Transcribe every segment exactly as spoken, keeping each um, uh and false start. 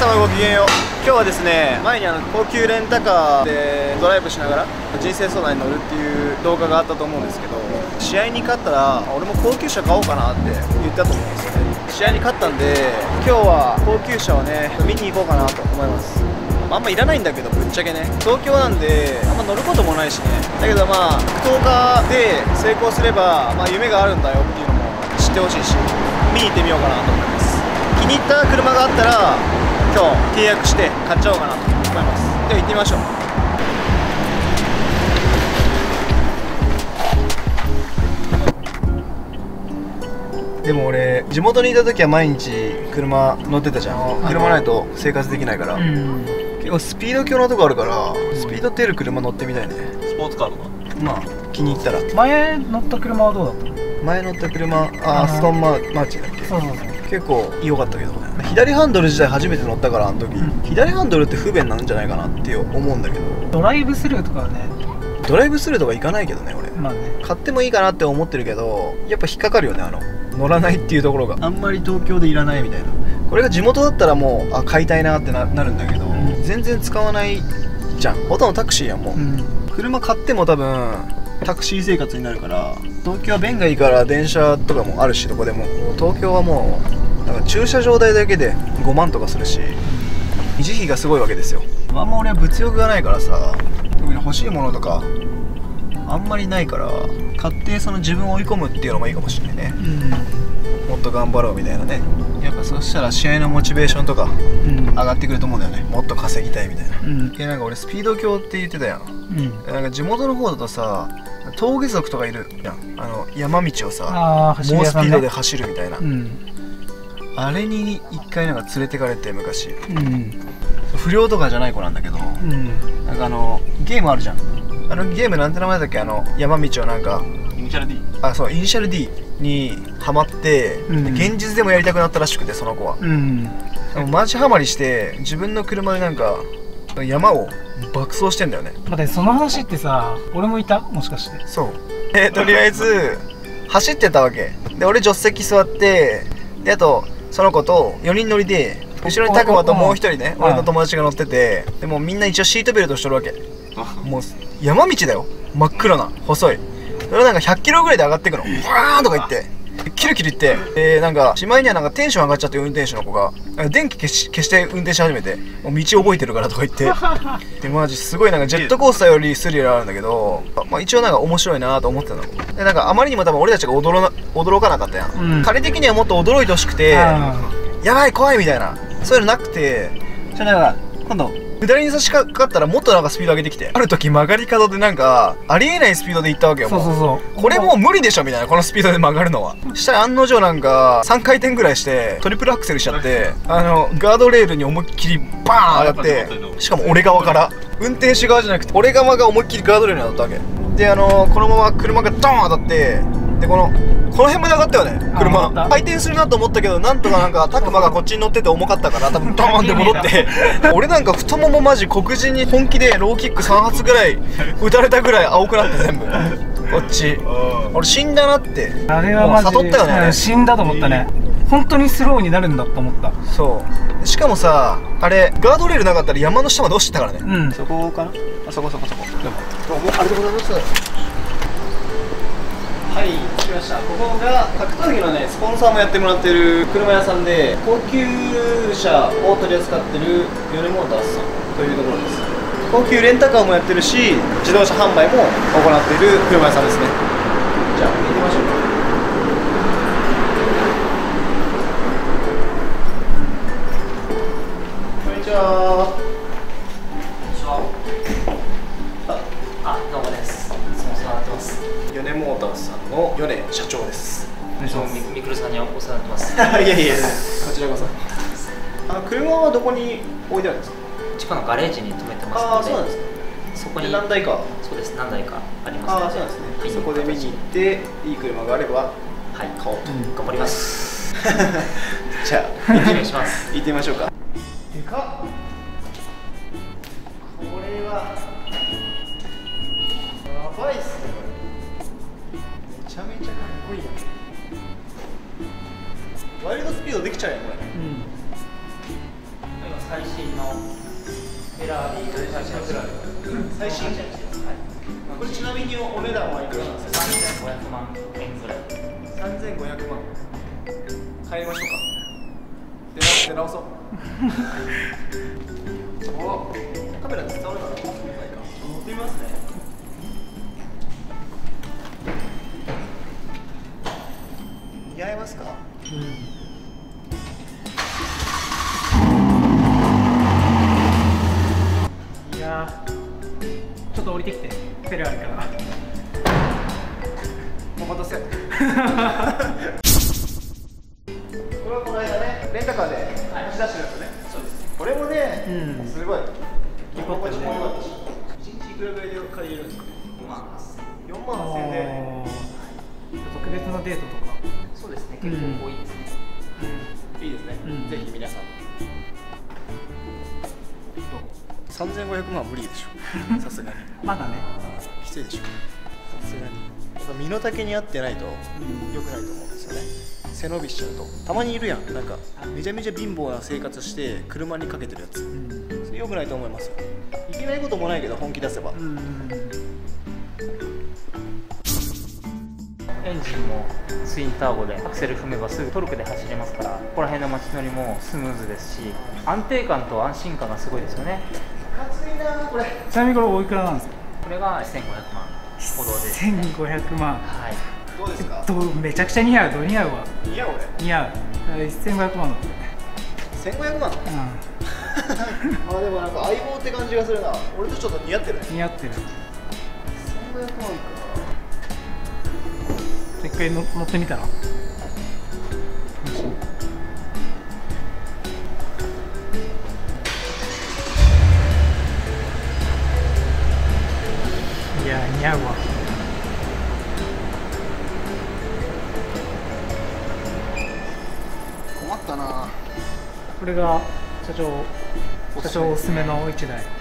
様ごきげんよう。今日はですね、前にあの高級レンタカーでドライブしながら人生相談に乗るっていう動画があったと思うんですけど、試合に勝ったら俺も高級車買おうかなって言ったと思うんですよね。試合に勝ったんで今日は高級車をね見に行こうかなと思います。あんまいらないんだけど、ぶっちゃけね東京なんであんま乗ることもないしね。だけどまあ格闘家で成功すれば、まあ、夢があるんだよっていうのも知ってほしいし、見に行ってみようかなと思います。気に入った車があったら今日契約して買っちゃおうかなと思います。では行ってみましょう。でも俺地元にいた時は毎日車乗ってたじゃん。車ないと生活できないから、うん、結構スピード強なとこあるからスピード出る車乗ってみたいね。スポーツカーとかまあ気に入ったら。 前乗った車はどうだったの？ 前乗った車、あーストーンマーチだっけ。そうそうそう、結構良かったけどね。左ハンドル自体初めて乗ったからあの時、うん、左ハンドルって不便なんじゃないかなって思うんだけど。 ドライブスルーとかはね、 ドライブスルーとか行かないけどね俺、まあね、買ってもいいかなって思ってるけどやっぱ引っかかるよね、あの乗らないっていうところがあんまり東京でいらないみたいな。これが地元だったらもうあ買いたいなって な, なるんだけど、うん、全然使わないじゃん。ほとんどタクシーやんもう、うん、車買っても多分タクシー生活になるから。東京は便がいいから電車とかもあるしどこでも。東京はもうなんか駐車場代だけでごまんとかするし維持費がすごいわけですよ。あんま俺は物欲がないからさ、特に欲しいものとかあんまりないから買ってその自分を追い込むっていうのもいいかもしれないね、うん、もっと頑張ろうみたいなね。やっぱそしたら試合のモチベーションとか上がってくると思うんだよね、もっと稼ぎたいみたいな、うん、いやなんか俺スピード強って言ってたやん、うん、なんか地元の方だとさ峠族とかいるやん、あの山道をさ猛スピードで走るみたいな、うん、あれに一回なんか連れてかれて昔、うん、不良とかじゃない子なんだけど、うん、なんかあのゲームあるじゃん、あのゲームなんて名前だっけ、あの山道をなんかイニシャル D、 あそうイニシャル D にハマって、うん、現実でもやりたくなったらしくてその子は、うん、マジハマりして自分の車でなんか山を爆走してんだよね。 待って、その話ってさ俺もいた？もしかして。 そうえとりあえず走ってたわけで、俺助手席座ってで、あとその子とよにん乗りで後ろに拓磨ともう一人ね俺の友達が乗ってて、でもみんな一応シートベルトしとるわけ。もう山道だよ、真っ暗な細い。それなんかひゃっキロぐらいで上がってくの、ブワーンとか言ってキルキル言って、えー、なんかしまいにはなんかテンション上がっちゃって、運転手の子が電気消し消して運転し始めて、もう道覚えてるからとか言ってでマジすごいなんかジェットコースターよりスリルあるんだけど、まあ、一応なんか面白いなと思ってたので、なんかあまりにも多分俺たちが驚な驚かなかったやん、うん、彼的にはもっと驚いてほしくて、やばい怖いみたいなそういうのなくて、じゃあなんか今度下りに差し掛かったらもっとなんかスピード上げてきて、ある時曲がり角でなんかありえないスピードで行ったわけよ。そうそうそう、これもう無理でしょみたいな、このスピードで曲がるのは。したら案の定なんかさんかいてんぐらいしてトリプルアクセルしちゃってあのガードレールに思いっきりバーン上がって、しかも俺側から、運転手側じゃなくて俺側が思いっきりガードレールに当たったわけで、あのこのまま車がドーン当たって、でこのこの辺まで上がったよね車。回転するなと思ったけどなんとかなんか拓磨がこっちに乗ってて重かったから多分ドーンって戻って俺なんか太ももマジ黒人に本気でローキックさん発ぐらい打たれたぐらい青くなって全部こっち。俺死んだなって、 あれはマジ悟ったよね、あれ死んだと思ったね。本当にスローになるんだと思った。 そうしかもさあれガードレールなかったら山の下まで落ちてたからね、うん、そこかな、あそこそこそこ、どうもどうもありがとうございます。はい、着きました。ここが格闘技のねスポンサーもやってもらってる車屋さんで、高級車を取り扱ってるヨネモータースさんというところです。高級レンタカーもやってるし自動車販売も行っている車屋さんですね。じゃあ行ってみましょうか。こんにちは。こんにちは。 あ、どうもです。いつもお世話になってます。 ヨネモータースさんの米社長です。 みみくるさんにお世話になってます。 いやいやいや、こちらこそ。あの車はどこに置いてあるんですか？ 地下のガレージに止めてますので。 ああ、そうなんですね。 そこに何台か。 そうです、何台かありますので。 ああ、そうなんですね。はい、そこで見に行っていい車があればはい買おうと、うん、 頑張ります。 じゃあお願いします。 行ってみましょうか。でかっ。これはやばいっすね。めちゃめちゃかっこいいな。ワイルドスピードできちゃうよこれ。うん。 最新のフェラーリ最新のフェラーリ最新車です。 これちなみにお値段はいくらなんですか？ さんぜんごひゃくまんえんぐらい。 さんぜんごひゃくまん。買いましょうか。出直出直そう。お、カメラで伝わるかな。乗ってみますね。似合いますか？うん。 いやー、ちょっと降りてきて、フェラーリから。 お待たせ。これはこの間ね、レンタカーで貸し出してるんですよね。そうです。これもね、うん、すごい。居心地も良かったし。一日いくらぐらいで借りれるんですか？よんまんはっせん。よんまんはっせんで。 特別なデートとか。 そうですね。結構多いですね。 いいですね。うん、ぜひ皆さん。さんぜんごひゃくまん無理でしょ。さすがに。 まだね。 きついでしょ。さすがに。身の丈に合ってないと良くないと思うんですよね。背伸びしちゃうと。たまにいるやん。なんかめちゃめちゃ貧乏な生活して車にかけてるやつ。うん、それ良くないと思いますよ。いけないこともないけど本気出せば。うん、 エンジンもツインターボでアクセル踏めばすぐトルクで走れますから、ここら辺の街乗りもスムーズですし、安定感と安心感がすごいですよね。 暑いなこれ。 ちなみにこれおいくらなんですか？ これがせんごひゃくまんほどです。 せんごひゃくまん。 はい。 どうですか？ どうめちゃくちゃ似合う。どう似合うわ。 似合う俺。 似合う。せんごひゃくまんだって。 せんごひゃくまん。うん。あでもなんか相棒って感じがするな。俺とちょっと似合ってる。 似合ってる。 せんごひゃくまんか。 一回乗ってみたら。いや似合うわ。 困ったな。 これが社長社長おすすめの一台。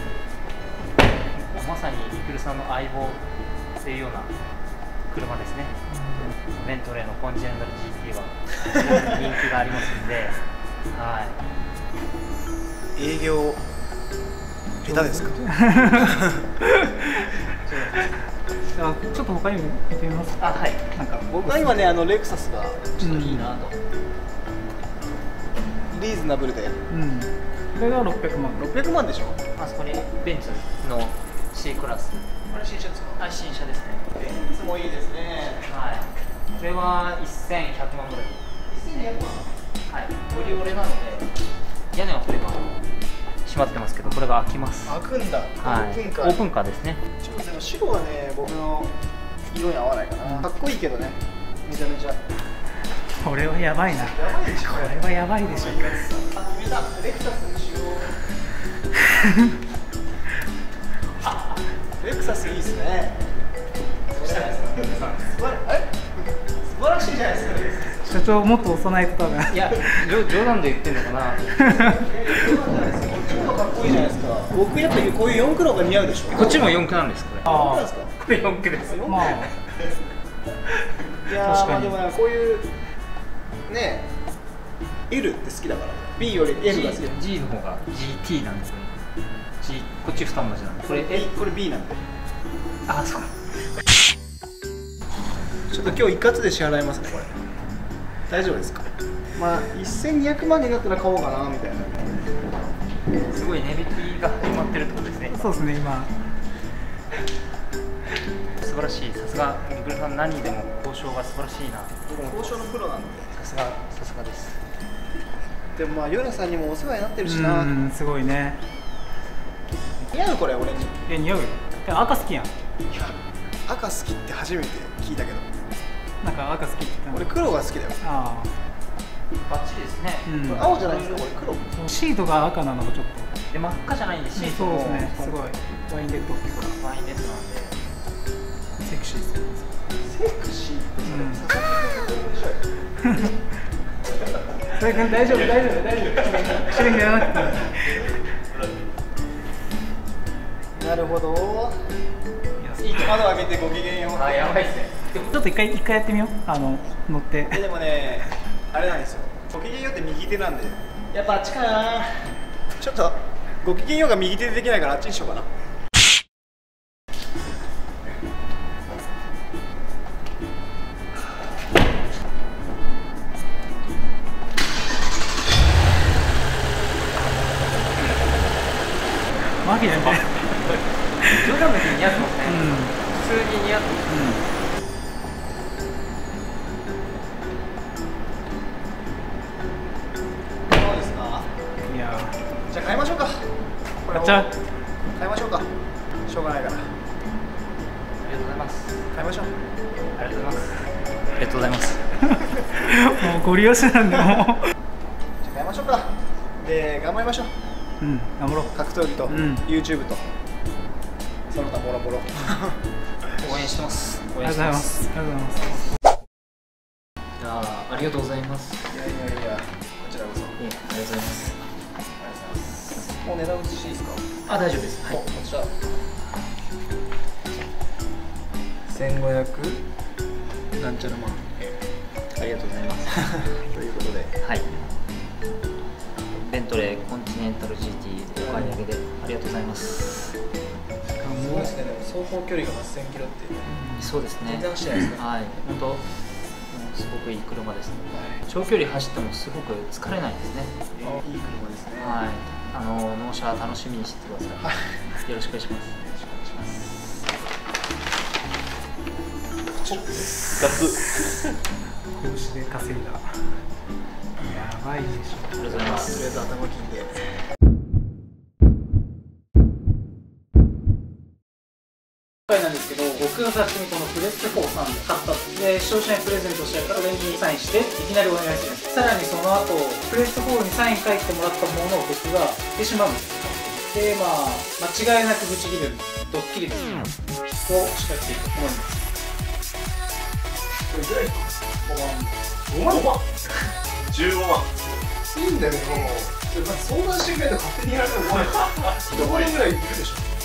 まさにイクルさんの相棒っていうような車ですね。うん、ベントレーのコンチネンタル ジーティー は人気がありますんで、はい。 営業下手ですか？ あ、ちょっと他にも見てみますか。 あ、はい。 なんか僕は今ねあのレクサスがちょっといいなと。うん、リーズナブルで。 うん。これがろっぴゃくまん。 ろっぴゃくまんでしょ。 あそこにベンツの C クラス。 これ新車ですか？ はい、新車ですね。 ベンツもいいですね。 はい。これはせんひゃくまんぐらい。 せんにひゃくまん。 はい。オリオレなので屋根はこれ今閉まってますけど、これが開きます。 開くんだ。 はい。オープンカー。オープンカーですね。 ちょっとでも白はね僕の色に合わないかな。かっこいいけどね。めちゃめちゃ。 これはやばいな。 やばいでしょ。これはやばいでしょ。 あ、決めた。レクサスにしよう。レクサスいいですね。素晴らしいじゃないですか。レクサス。 社長もっと押さないと多分。 いや、冗談で言ってんのかな。 冗談じゃないですか。こっちもかっこいいじゃないですか。僕やっぱりこういう四駆の方が似合うでしょ。 こっちも四駆なんですこれ。 ああ。 これ四駆です。 まあ。 いやー、まあでもこういうね、L って好きだから。B より L が好き。 G の方が ジーティー なんですよね。G、こっち二文字なんで。 これ A、これ B なんで。 あ、そう。 ちょっと今日一括で支払いますねこれ。大丈夫ですか？まあせんにひゃくまんになったら買おうかなみたいな。 すごい値引きが始まってるってことですね。 そうですね今。 素晴らしい。さすがイクルさん、何でも交渉が素晴らしいな。 交渉のプロなんで。 さすがさすがです。 でもまあヨネさんにもお世話になってるしな。 うん、すごいね。 似合うこれ俺に。 え、似合うよ。赤好きやん。 いや赤好きって初めて聞いたけど。 なんか赤好きって言ったの。 俺黒が好きだよ。 ああ。バッチリですね。 うん、これ青じゃないですか。これ黒。 シートが赤なのがちょっと。 で真っ赤じゃないんでシートそうもですね。すごいワインレッドっていうか。 ワインレッドなんで。 セクシーですよ。 セクシーってそれ。うん。 それ君大丈夫大丈夫大丈夫。試練がやらなくて。 なるほど。窓開けてご機嫌よう。 あ、やばいっすね。 ちょっと一回一回やってみよう。あの乗って。 でもね、あれなんですよ。ご機嫌ようって右手なんで。やっぱあっちかな。 ちょっとごきげんようが右手でできないからあっちにしようかな。 マギだね。 冗談抜きに似合ってますね。普通に似合ってます。 どうですか。 いやじゃあ買いましょうか。これをじゃあ買いましょうか。しょうがないから。 ありがとうございます。 買いましょう。 ありがとうございます。ありがとうございます。 もうご利用しなんでもう。 じゃあ買いましょうか。で頑張りましょう。 うん、頑張ろう。 格闘技と、 うん、 YouTube とその他もろもろ応援してます。 ありがとうございます。ありがとうございます。 じゃあ、ありがとうございます。 いやいやいや、こちらこそ。 いえ、ありがとうございます。 ありがとうございます。もう値段移していいですか。 あ、大丈夫です。はい。 こちらせんごひゃくなんちゃら万ありがとうございます。 ということで、 はい。ベントレーコンチネンタル ジーティー お買い上げでありがとうございます。 すごいですね。でも走行距離がはっせんキロって、 そうですね。 全然走ってないですね。 はい。本当、すごくいい車ですね。長距離走ってもすごく疲れないですね。 いい車ですね。 はい。あの納車楽しみにしてください。よろしくお願いします。 ガツ。 拳で稼いだ。やばいでしょ。 ありがとうございます。 とりあえず頭金で。 今回なんですけど、僕が先にこのプレステフォーさんで買ったで、視聴者にプレゼントしたからこれにサインしていきなりお願いします。さらにその後プレステフォーにサイン書いてもらったものを僕が振ってしまうんですよ。で、まあ間違いなくブチ切れるドッキリですを仕掛けていくと思います。 これぐらいですか。ごまん。ごまん。じゅうごまん。いいんだけど、相談してくれと勝手にやられてもごまんぐらいいるでしょ。